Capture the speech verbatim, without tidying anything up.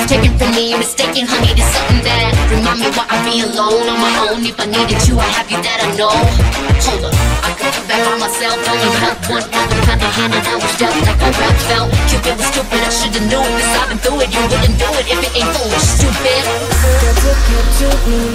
you've taken from me, you're mistaken, honey. There's something that remind me why I be alone on my own. If I needed you, I have you that I know. Hold up, I could come back on myself. Only had one other kind of hand and I was dealt like a rap felt. Cupid was stupid, I should've known this. I've been through it, you wouldn't do it if it ain't foolish, stupid. That's what kept to me.